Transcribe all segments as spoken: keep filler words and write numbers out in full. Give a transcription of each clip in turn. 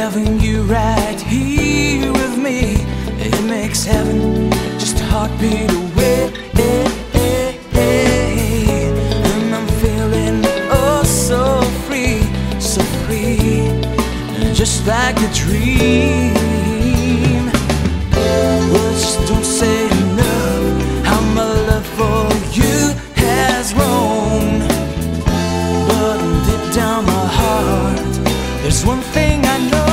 Having you right here with me, it makes heaven just a heartbeat away. And I'm feeling oh so free, so free, just like a dream. Words just don't say enough how my love for you has grown. But deep down my heart, there's one thing I know.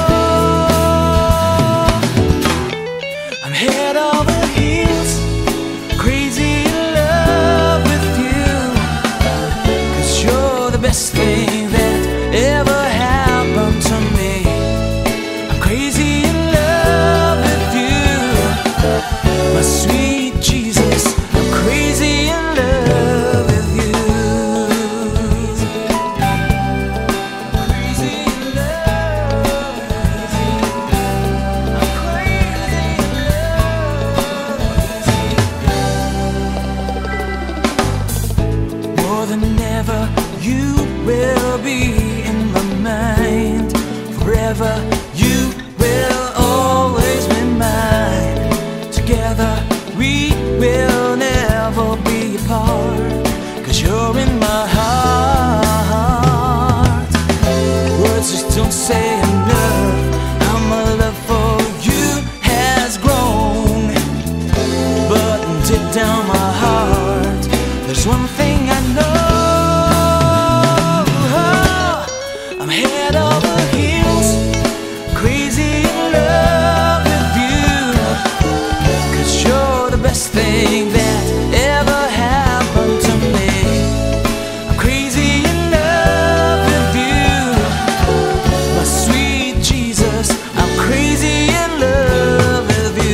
I'm head over heels, crazy in love with you. 'Cause you're the best thing that ever happened to me. I'm crazy in love with you, my sweet Jesus. I'm crazy in love with you. You will be in my mind forever. You will always be mine. Together we will never be apart. 'Cause you're in my heart. Words just don't say enough how my love for you has grown. But deep down my heart, there's one thing I know. Head over heels, crazy in love with you. 'Cause you're the best thing that ever happened to me. I'm crazy in love with you, my sweet Jesus. I'm crazy in love with you.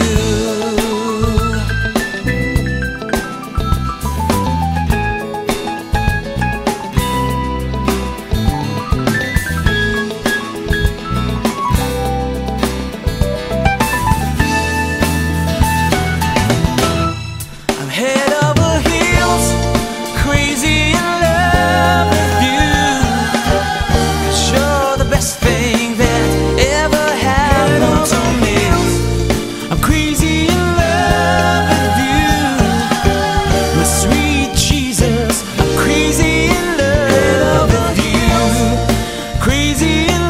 Crazy in